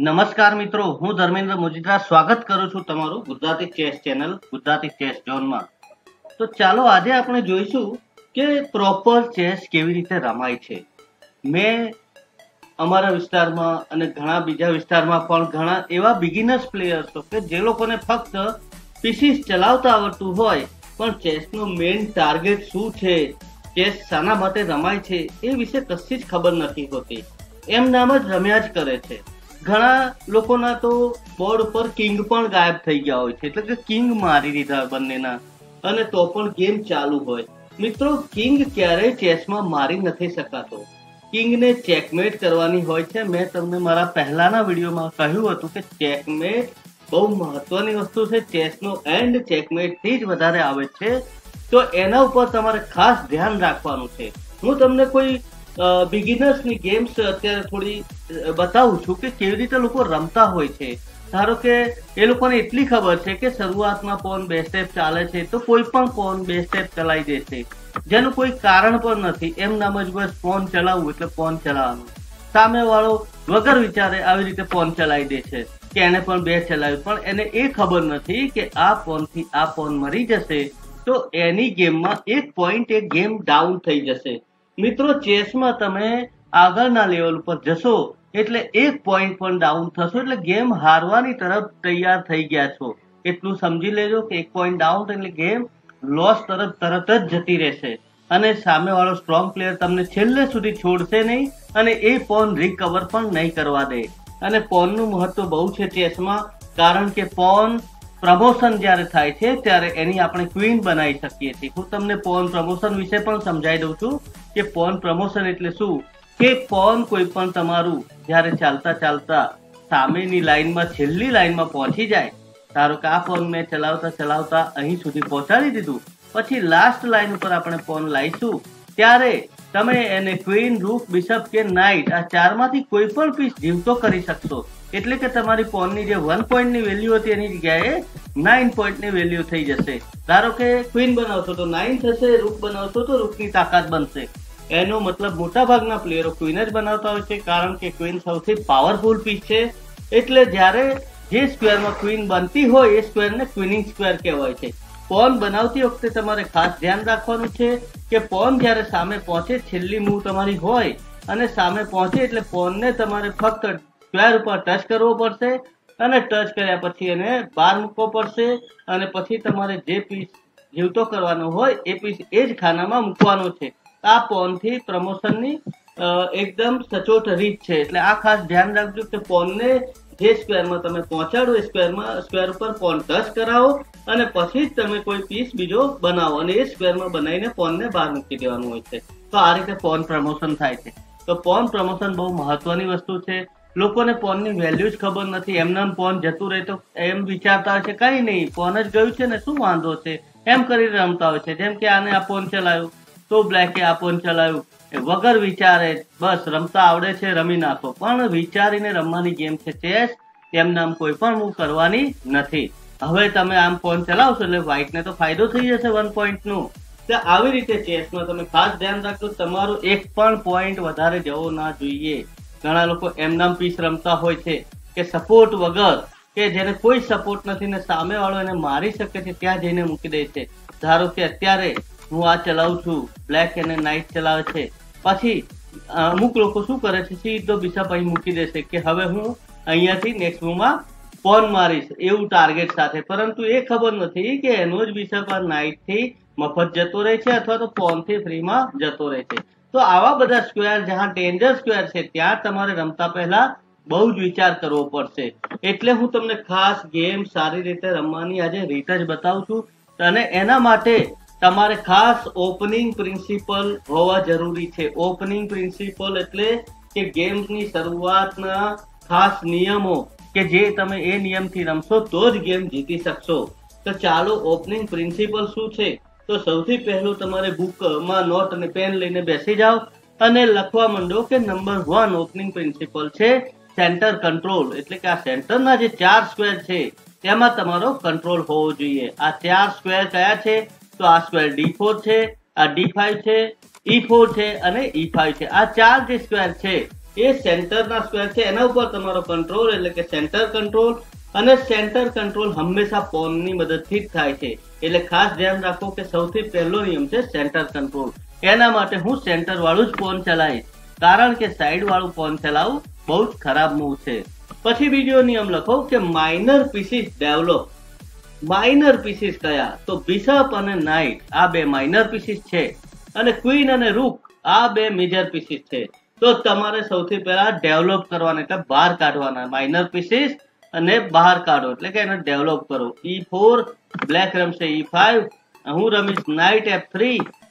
નમસ્કાર મિત્રો, હું ધર્મેન્દ્ર મોજીદ્રા સ્વાગત કરું છું તમારું Gujarati chess channel Gujarati chess ઝોનમાં. તો ચાલો આજે આપણે જોઈશું કે પ્રોપર ચેસ કેવી રીતે રમાય છે. મેં અમારા વિસ્તારમાં અને ઘણા બીજા વિસ્તારમાં પણ ઘણા એવા બિગિનર્સ પ્લેયર્સ કે જે લોકોને ફક્ત પીસીસ ચલાવતા આવડતું હોય પણ ચેસનો મેઇન ટાર્ગેટ શું છે, ચેસ શાના માટે રમાય છે એ વિશે કશી જ ખબર નથી હોતી. એમ નામ જ રમ્યા જ કરે છે. ઘણા લોકોના તો બોર્ડ ઉપર કિંગ પણ ગાયબ થઈ ગયા હોય છે, એટલે કે કિંગ મારી દીધા બંનેના, અને તો પણ ગેમ ચાલુ હોય. મિત્રો, કિંગ ક્યારેય ચેસમાં મારી નથી શકાતો. કિંગને ચેકમેટ કરવાની હોય છે. મેં તમને મારા પહેલાના વિડીયોમાં કહ્યું હતું કે ચેકમેટ બહુ મહત્વની વસ્તુ છે. ચેસનો એન્ડ ચેકમેટથી જ વધારે આવે છે, તો એના ઉપર તમારે ખાસ ધ્યાન રાખવાનું છે. હું તમને કોઈ બિગિનર્સની ગેમ્સ અત્યારે થોડી બતાવું છું કે કેવી રીતે લોકો રમતા હોય છે. ધારો કે એ લોકોને એટલી ખબર છે કે શરૂઆતમાં પોન બે સ્ટેપ ચાલે છે તો કોઈ પણ પોન બે સ્ટેપ ચલાવી દેશે, જેનું કોઈ કારણ પણ નથી. એમ નામ જ બસ પોન ચલાવવું એટલે પોન ચલાવવાનું. સામે વાળો વગર વિચારે આવી રીતે પોન ચલાવી દે છે કે એને પણ બે ચલાવ્યું, પણ એને એ ખબર નથી કે આ પોનથી આ પોન મરી જશે તો એની ગેમમાં એક પોઈન્ટ એ ગેમ ડાઉન થઈ જશે. મિત્રો, ચેસમાં તમે આગળના લેવલ ઉપર જશો એટલે એક પોઈન્ટ પણ ડાઉન થશો એટલે ગેમ હારવાની તરફ તૈયાર થઈ ગયા છો. એટલું સમજી લેજો કે એક પોઈન્ટ ડાઉન એટલે ગેમ લોસ તરફ તરત જ જતી રહેશે, અને સામેવાળો સ્ટ્રોંગ પ્લેયર તમને છેલ્લે સુધી છોડશે નહીં અને એ પોન રિકવર પણ નહીં કરવા દે. અને પોનનું મહત્વ બહુ છે ચેસમાં, કારણ કે પોન પ્રમોશન જ્યારે થાય છે ત્યારે એની આપણે ક્વીન બનાવી શકીએ છીએ. હું તમને પોન પ્રમોશન વિશે પણ સમજાવી દઉં છું કે પોન પ્રમોશન એટલે શું. કે પોન કોઈ પણ તમારું જ્યારે ચાલતા ચાલતા સામેની લાઈનમાં છેલ્લી લાઈનમાં પહોંચી જાય, ધારો કે આ પોન મેં ચલાવતા ચલાવતા અહીં સુધી પહોંચાડી દીધું, પછી લાસ્ટ લાઈન ઉપર આપણે પોન લાવીશું ત્યારે તમે એને ક્વીન, રૂક, બિશપ કે નાઇટ આ ચારમાંથી કોઈ પણ પીસ જીવતો કરી શકશો. એટલે કે તમારી પોનની જે 1 પોઈન્ટની વેલ્યુ હતી એની જગ્યાએ 9 પોઈન્ટની વેલ્યુ થઈ જશે. ધારો કે ક્વીન બનાવશો તો 9 થશે, રૂક બનાવશો તો રૂકની તાકાત બનશે. એનો મતલબ મોટા ભાગના પ્લેયરો ક્વીન જ બનાવતા હોય છે, કારણ કે ક્વીન સૌથી પાવરફુલ પીસ છે. એટલે જ્યારે જે સ્ક્વેરમાં ક્વીન બનતી હોય એ સ્ક્વેરને ક્વીનિંગ સ્ક્વેર કહેવાય છે. પોન બનાવતી વખતે તમારે ખાસ ધ્યાન રાખવાનું છે કે પોન જ્યારે સામે પહોંચે, છેલ્લી મૂવ તમારી હોય અને સામે પહોંચે એટલે પોનને તમારે ફક્ત સ્ક્વેર ઉપર ટચ કરવો પડશે, અને ટચ કર્યા પછી એને બહાર મૂકવો પડશે, અને પછી તમારે જે પીસ જીવતો કરવાનો હોય એ પીસ એ જ ખાનામાં મૂકવાનો છે. આ પોનથી પ્રમોશનની એકદમ સચોટ રીત છે. એટલે આ ખાસ ધ્યાન રાખજો કે પોનને જે સ્ક્વેરમાં તમે પહોંચાડો એ સ્ક્વેર ઉપર પોન ટચ કરાવો અને પછી જ તમે કોઈ પીસ બીજો બનાવો, અને એ સ્ક્વેરમાં બનાવીને પોનને બહાર મૂકી દેવાનું હોય છે. તો આ રીતે પોન પ્રમોશન થાય છે. તો પોન પ્રમોશન બહુ મહત્વની વસ્તુ છે. લોકોને પોનની વેલ્યુ જ ખબર નથી. એમનામ પોન જતું રહે તો એમ વિચારતા હોય છે કઈ નહીં, પોન જ ગયું છે ને શું વાંધો છે, એમ કરીને રમતા હોય છે. જેમ કે આને આ પોન ચલાવ્યું તો બ્લેકે આ પોન ચલાવ્યું, વગર વિચારે બસ રમતા આવડે છે રમી નાખો. પણ વિચારીને રમવાની ગેમ છે ચેસ. એમ નામ કોઈ પણ મૂવ કરવાની નથી. હવે તમે આમ પોન ચલાવશો એટલે વ્હાઈટને તો ફાયદો થઈ જશે 1 પોઈન્ટનું. તો આવી રીતે ચેસમાં તમે ખાસ ધ્યાન રાખજો, તમારો એક પણ પોઈન્ટ વધારે જવો ના જોઈએ. ઘણા લોકો એમનામ પીસ રમતા હોય છે કે સપોર્ટ વગર, કે જેને કોઈ સપોર્ટ નથી ને સામે વાળો એને મારી શકે છે ત્યાં જઈને મૂકી દે છે. ધારો કે અત્યારે હું આ ચલાવું છું, બ્લેક એને નાઇટ ચલાવે છે, પછી અમુક લોકો શું કરે છે, સીધો બિશપ અહીં મૂકી દેશે કે હવે હું અહીંયાથી નેક્સ્ટ મૂવમાં પોન મારીશ એવું ટાર્ગેટ સાથે, પરંતુ એ ખબર નથી કે એનો જ બિશપ આ નાઇટથી મફત જતો રહે છે અથવા તો પોનથી ફ્રીમાં જતો રહે છે. તો આવા બધા સ્ક્વેર જ્યાં ડેન્જર સ્ક્વેર છે ત્યાં તમારે રમતા પહેલા બહુ જ વિચાર કરવો પડશે. એટલે હું તમને ખાસ ગેમ સારી રીતે રમવાની આજે રીત જ બતાવું છું, અને એના માટે તમારે ખાસ ઓપનિંગ પ્રિન્સિપલ હોવા જરૂરી છે. ઓપનિંગ પ્રિન્સિપલ એટલે કે ગેમની શરૂઆતના ખાસ નિયમો કે જે તમે એ નિયમથી રમશો તો જ ગેમ જીતી શકશો. તો ચાલો, ઓપનિંગ પ્રિન્સિપલ શું છે? તો સૌથી પહેલું તમારે બુકમાં નોટ અને પેન લઈને બેસી જાઓ અને લખવા માંડો કે નંબર 1 ઓપનિંગ પ્રિન્સિપલ છે સેન્ટર કંટ્રોલ. એટલે કે આ સેન્ટરના જે 4 સ્ક્વેર છે તેમાં તમારો કંટ્રોલ હોવો જોઈએ. આ 4 સ્ક્વેર કયા છે? તો આ સ્ક્વેર D4 છે, આ D5 છે, E4 છે અને E5 છે. આ 4 જે સ્ક્વેર છે એ સેન્ટરના સ્ક્વેર છે એના ઉપર તમારો કંટ્રોલ એટલે કે સેન્ટર કંટ્રોલ, અને સેન્ટર કંટ્રોલ હંમેશા પોનની મદદથી જ થાય છે. એટલે ખાસ ધ્યાન રાખો કે સૌથી પહેલો નિયમ છે સેન્ટર કંટ્રોલ. એના માટે હું સેન્ટર વાળું જ પોન ચલાવીશ, કારણ કે સાઈડ વાળું પોન ચલાવવું બહુ જ ખરાબ મૂવ છે. પછી બીજો નિયમ લખો કે minor pieces develop. Minor pieces કયા? તો બિશપ અને નાઇટ આ બે માઇનર પીસીસ છે, અને ક્વીન અને રૂક આ બે મેજર પીસીસ છે. તો તમારે સૌથી પહેલા ડેવલપ કરવાના એટલે બહાર કાઢવાના માઇનર પીસીસ, અને બહાર કાઢો એટલે કે એને ડેવલપ કરો. E4, બ્લેક રમશે E5, હું રમીશ નાઇટ F3,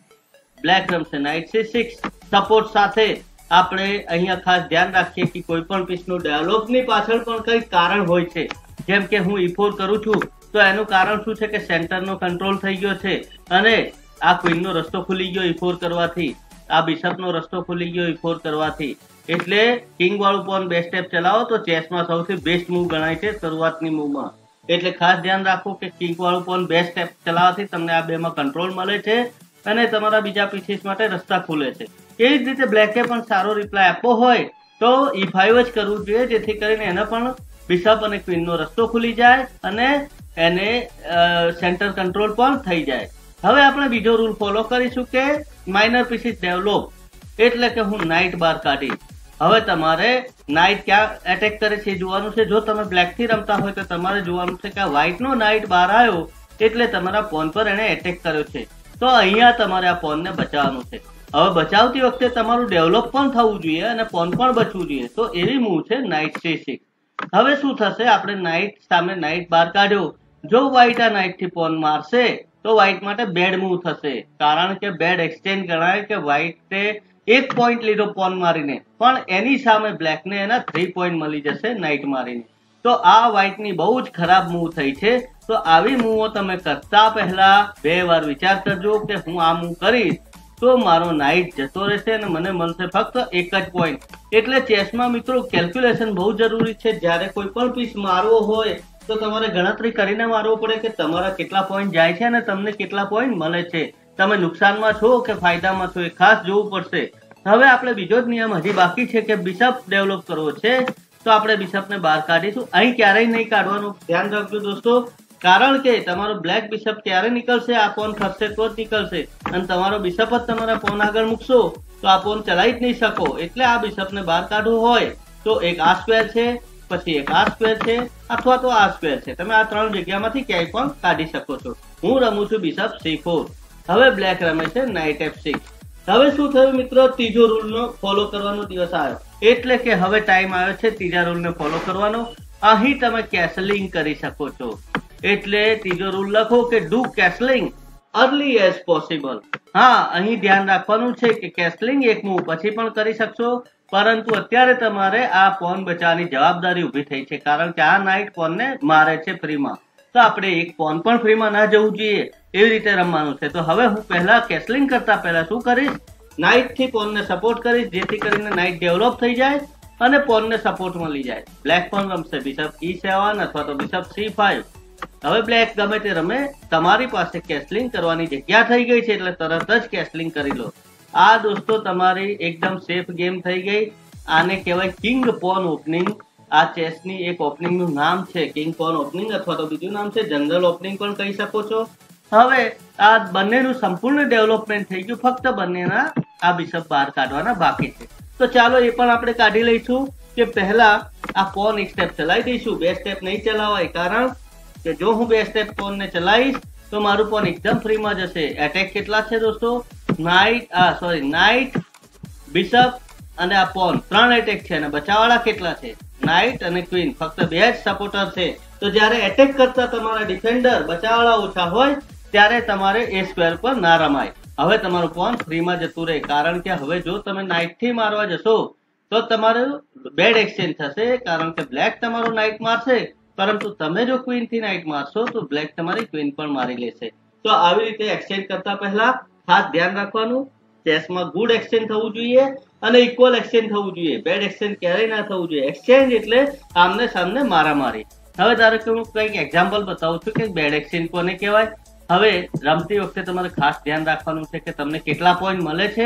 બ્લેક રમશે નાઇટ C6. સપોર્ટ સાથે આપણે અહીંયા ખાસ ધ્યાન રાખીએ કે કોઈ પણ પીસનું ડેવલપની પાછળ પણ કંઈક કારણ હોય છે. જેમ કે હું E4 કરું છું તો એનું કારણ શું છે કે સેન્ટરનો કંટ્રોલ થઈ ગયો છે, અને આ ક્વીનનો રસ્તો ખુલી ગયો E4 કરવાથી, આ બિશપનો રસ્તો ખુલી ગયો E4 કરવાથી. એટલે કિંગ વાળું પોન બે સ્ટેપ ચલાવો તો ચેસમાં સૌથી બેસ્ટ મૂવ ગણાય છે શરૂઆતની મૂવમાં. એટલે ખાસ ધ્યાન રાખો કે કિંગ વાળું પોન બે સ્ટેપ ચલાવવાથી તમને આ બેમાં કંટ્રોલ મળે છે, અને તમારા બીજા પીસીસ માટે રસ્તા ખુલે છે. એવી જ રીતે બ્લેકે પણ સારો રિપ્લાય આપવો હોય તો E5 જ કરવું જોઈએ, જેથી કરીને એને પણ બિશપ અને ક્વીનનો રસ્તો ખુલી જાય અને એને સેન્ટર કંટ્રોલ પણ થઈ જાય. હવે આપણે બીજો રૂલ ફોલો કરીશું કે માઇનર પીસીસ ડેવલપ, એટલે કે હું નાઇટ બાર કાઢીશ. હવે તમારે નાઇટ ક્યાં એટેક કરે છે જોવાનું છે. જો તમે બ્લેક થી રમતા હોય તો તમારે જોવાનું છે કે આ વ્હાઈટ નો નાઇટ બહાર આવ્યો એટલે તમારા પોન પર એને એટેક કર્યો છે, તો અહીંયા તમારે આ પોનને બચાવવાનું છે. હવે બચાવતી વખતે તમારું ડેવલપ પણ થવું જોઈએ અને પોન પણ બચવું જોઈએ. તો એવી મૂવ છે નાઇટ C6. હવે શું થશે? આપણે નાઇટ સામે નાઇટ બાર કાઢ્યો, જો વ્હાઈટ આ નાઇટ થી પોન મારશે તો વ્હાઈટ માટે બેડ મૂવ થશે, કારણ કે બેડ એક્સચેન્જ ગણાય કે વ્હાઈટે 1 પોઈન્ટ લીધો પોન મારીને, પણ એની સામે બ્લેકને એના 3 પોઈન્ટ મળી જશે નાઇટ મારીને. તો આ વ્હાઈટની બહુ જ ખરાબ મૂવ થઈ છે. તો આવી મૂવો તમે કરતા પહેલા 2 વાર વિચાર કરજો કે હું આ મૂવ કરીશ તો મારો નાઇટ જતો રહેશે અને મને મળશે ફક્ત 1 જ પોઈન્ટ. એટલે ચેસમાં મિત્રો કેલ્ક્યુલેશન બહુ જરૂરી છે. જ્યારે કોઈ પણ પીસ મારવો હોય તો તમારે ગણતરી કરીને મારવો પડે કે તમારા કેટલા પોઈન્ટ જાય છે અને તમને કેટલા પોઈન્ટ મળે છે. તમે નુકસાનમાં છો કે ફાયદામાં છો એ ખાસ જોવું પડશે. હવે આપણે બીજો જ નિયમ હજી બાકી છે કે બિશપ ડેવલપ કરવો છે, તો આપણે બિશપને બહાર કાઢીશું. અહીં ક્યારેય નહીં કાઢવાનું, ધ્યાન રાખજો દોસ્તો, કારણ કે તમારો બ્લેક બિશપ ક્યારે નીકળશે? આ પોન ખસશે તો જ નીકળશે, અને તમારો બિશપ જ તમારા પોન આગળ મૂકશો તો આ પોન ચલાવી જ નહીં શકો. એટલે આ બિશપને બહાર કાઢવું હોય તો એક આ સ્ક્વેર છે, પછી એક આ સ્ક્વેર છે, અથવા તો આ સ્ક્વેર છે. તમે આ 3 જગ્યામાંથી ક્યાંય પણ કાઢી શકો છો. હું રમું છું બિશપ C4. હવે બ્લેક રમે છે નાઇટ F6. હવે શું થયું મિત્રો? ત્રીજો રૂલનો ફોલો કરવાનો દિવસ આવ્યો, એટલે કે હવે ટાઈમ આવ્યો છે ત્રીજા રૂલને ફોલો કરવાનો. અહીં તમે કેસલિંગ કરી શકો છો. એટલે ત્રીજો રૂલ લખો કે do castling early as possible. હા, અહીં ધ્યાન રાખવાનું છે કે કેસલિંગ એક મૂવ પછી પણ કરી શકશો, પરંતુ અત્યારે તમારે આ પોન બચાવવાની જવાબદારી ઊભી થઈ છે, કારણ કે આ નાઇટ પોનને મારે છે ફ્રીમાં. તો આપણે એક પોન પણ ફ્રીમાં ના જવું જોઈએ, એવી રીતે રમવાનું છે. તો હવે હું પહેલા કેસલિંગ કરતા પહેલા શું કરીશ? નાઇટ થી પોનને સપોર્ટ કરીશ, જેથી કરીને નાઇટ ડેવલપ થઈ જાય અને પોનને સપોર્ટ મળી જાય. બ્લેક પણ રમશે બિશપ E7 અથવા તો બિશપ C5. હવે બ્લેક ગમે તે રમે, તમારી પાસે કેસલિંગ કરવાની જગ્યા થઈ ગઈ છે, એટલે તરત જ કેસલિંગ કરી લો. આ દોસ્તો તમારી એકદમ સેફ ગેમ થઈ ગઈ. આને કહેવાય કિંગ પોન ઓપનિંગ. આ ચેસની એક ઓપનિંગ નું નામ છે કિંગ પોન ઓપનિંગ, અથવા તો બીજું નામ છે જનરલ ઓપનિંગ પણ કહી શકો છો. હવે આ બંનેનું સંપૂર્ણ ડેવલપમેન્ટ થઈ ગયું, ફક્ત બંનેના આ બિશપ બહાર કાઢવાના બાકી છે. તો ચાલો એ પણ આપણે કાઢી લઈશું કે પહેલા આ પોન એક સ્ટેપ ચલાવી દઈશું. 2 સ્ટેપ નહીં ચલાવાય, કારણ કે જો હું 2 સ્ટેપ પોનને ચલાવીશ તો મારું પોન એકદમ ફ્રીમાં જશે. એટેક કેટલા છે દોસ્તો? નાઇટ, બિશપ અને આ પોન 3 એટેક છે, અને બચાવવાળા કેટલા છે? નાઇટ અને ક્વીન, ફક્ત 2 જ સપોર્ટર છે. તો જ્યારે એટેક કરતા તમારા ડિફેન્ડર બચાવવાળા ઓછા હોય ત્યારે તમારે એ સ્ક્વેર પર ના રમાય. હવે તમારું પોન ફ્રીમાં જતું રહે, કારણ કે હવે જો તમે નાઇટ થી મારવા જશો તો તમારું બેડ એક્સચેન્જ થશે, કારણ કે બ્લેક તમારો નાઇટ મારશે, પરંતુ તમે જો ક્વીન થી નાઇટ મારશો તો બ્લેક તમારી ક્વીન પણ મારી લેશે. તો આવી રીતે એક્સચેન્જ કરતા પહેલા ખાસ ધ્યાન રાખવાનું, ચેસમાં ગુડ એક્સચેન્જ થવું જોઈએ અને ઇક્વલ એક્સચેન્જ થવું જોઈએ. બેડ એક્સચેન્જ ક્યારેય ના થવું જોઈએ. એક્સચેન્જ એટલે આમને સામને મારામારી. હવે ધારો કે હું કંઈક એક્ઝામ્પલ બતાવું છું કે બેડ એક્સચેન્જ કોને કહેવાય. હવે રમતી વખતે તમારે ખાસ ધ્યાન રાખવાનું છે કે તમને કેટલા પોઈન્ટ મળે છે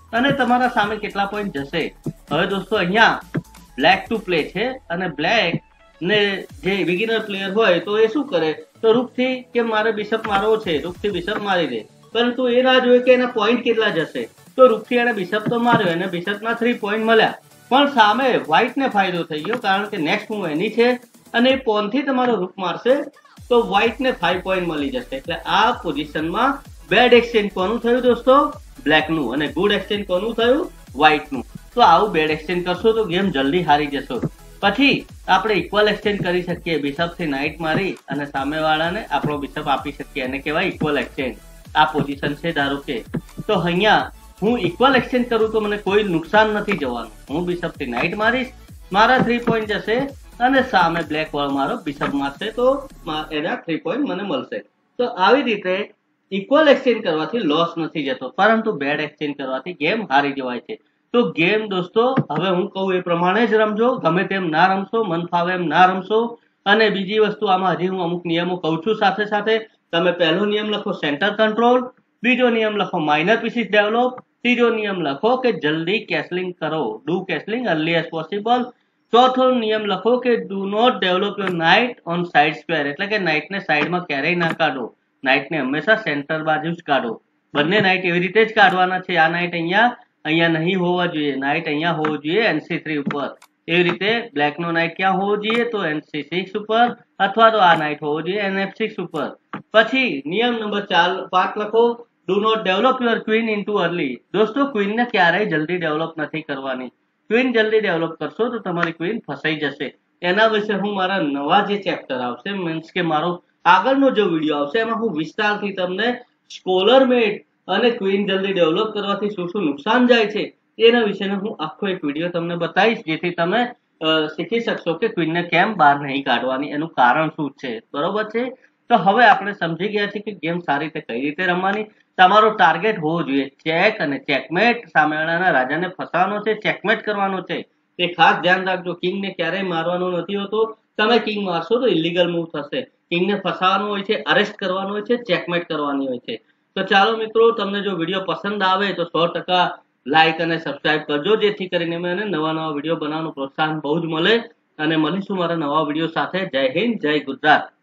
અને તમારા સામે કેટલા પોઈન્ટ જશે. હવે દોસ્તો અહીંયા બ્લેક ટુ પ્લે છે અને બ્લેક ને જે બિગિનર પ્લેયર હોય તો એ શું કરે, તો રૂકથી કે મારે બિશપ મારવો છે, રૂકથી બિશપ મારી દે, પરંતુ એ ના જોઈએ કે એના પોઈન્ટ કેટલા જશે. તો રૂકથી એને બિશપ તો માર્યો, એને બિશપના 3 પોઈન્ટ મળ્યા, પણ સામે વ્હાઈટને ફાયદો થઈ ગયો કારણ કે નેક્સ્ટ મૂવ એની છે અને એ પોનથી તમારો રૂક મારશે તો વ્હાઈટને 5 પોઈન્ટ મળી જશે. એટલે આ પોઝિશનમાં બેડ એક્સચેન્જ કોનું થયું દોસ્તો, બ્લેકનું, અને ગુડ એક્સચેન્જ કોનું થયું, વ્હાઈટનું. તો આવું બેડ એક્સચેન્જ કરશો તો ગેમ જલ્દી હારી જશો. પછી આપણે ઇક્વલ એક્સચેન્જ કરી શકીએ, બિશપથી નાઇટ મારી અને સામેવાળાને આપણો બિશપ આપી શકીએ, એને કહેવાય ઇક્વલ એક્સચેન્જ. આ પોઝિશન છે ધારો કે, તો અહીંયા હું ઇક્વલ એક્સચેન્જ કરું તો મને કોઈ નુકસાન નથી જવાનું. હું બિશપથી નાઇટ મારીશ, મારા 3 પોઈન્ટ જશે અને સામે બ્લેક વાળો મારો બિશપ મારશે તો એના 3 પોઈન્ટ મને મળશે. તો આવી રીતે ઇક્વલ એક્સચેન્જ કરવાથી લોસ નથી જતો, પરંતુ બેડ એક્સચેન્જ કરવાથી ગેમ હારી જવાય છે. તો ગેમ દોસ્તો હવે હું કહું એ પ્રમાણે જ રમજો, ગમે તેમ ના રમશો, મન ફાવે એમ ના રમશો. અને બીજી વસ્તુ આમાં હજી હું અમુક નિયમો કહું છું સાથે સાથે. તમે પહેલો નિયમ લખો સેન્ટર કંટ્રોલ, બીજો નિયમ લખો માઇનર પીસીસ ડેવલપ, ત્રીજો નિયમ લખો કે જલ્દી કેસલિંગ કરો, do castling early as possible. ચોથો નિયમ લખો કે do not develop your knight on side square, એટલે કે નાઇટને સાઈડમાં ક્યારેય ના કાઢો, નાઇટને હંમેશા સેન્ટર બાજુ જ કાઢો. બંને નાઇટ એવી રીતે જ કાઢવાના છે. આ નાઇટ અહીંયા નહીં હોવા જોઈએ, નાઇટ અહીંયા હોવો જોઈએ NC3 ઉપર. એવી રીતે બ્લેકનો નાઇટ ક્યાં હોવો જોઈએ, તો NC6 ઉપર, અથવા તો આ નાઇટ હોવો જોઈએ NF6 ઉપર. પછી નિયમ નંબર 5 લખો, do not develop your queen into early. દોસ્તો ક્વીનને ક્યારેય જલ્દી ડેવલપ નથી કરવાની. ક્વીન જલ્દી ડેવલપ કરશો તો તમારી ક્વીન ફસાઈ જશે. એના વિશે હું મારા નવા જે ચેપ્ટર આવશે, મીન્સ કે મારો આગળનો જે વિડીયો આવશે એમાં હું વિસ્તારથી તમને સ્કોલર મેટ અને ક્વીન જલ્દી ડેવલપ કરવાથી શું શું નુકસાન જાય છે એના વિશેનો હું આખો એક વિડીયો તમને બતાવીશ, જેથી તમે શીખી શકશો કે ક્વીનને કેમ બહાર નહીં કાઢવાની, એનું કારણ શું છે. બરોબર છે. તો હવે આપણે સમજી ગયા છે કે ગેમ સારી રીતે કઈ રીતે રમવાની. તમારો ટાર્ગેટ હોવો જોઈએ ચેક અને ચેકમેટ, સામેવાળાના રાજાને ફસાવાનો છે, ચેકમેટ કરવાનો છે. તે ખાસ ધ્યાન રાખજો, કિંગને ક્યારેય મારવાનો નથી હોતો. તમે કિંગ મારશો તો ઇલીગલ મૂવ થશે. કિંગને ફસાવાનો હોય છે, અરેસ્ટ કરવાનો હોય છે, ચેકમેટ કરવાની હોય છે. તો ચાલો મિત્રો, તમને જો વિડીયો પસંદ આવે તો 100% લાઈક અને સબસ્ક્રાઇબ કરજો, જેથી કરીને મને નવા વિડીયો બનાવવાનું પ્રોત્સાહન બહુ જ મળે. અને મળીશું મારા નવા વિડીયો સાથે. જય હિન્દ, જય ગુજરાત.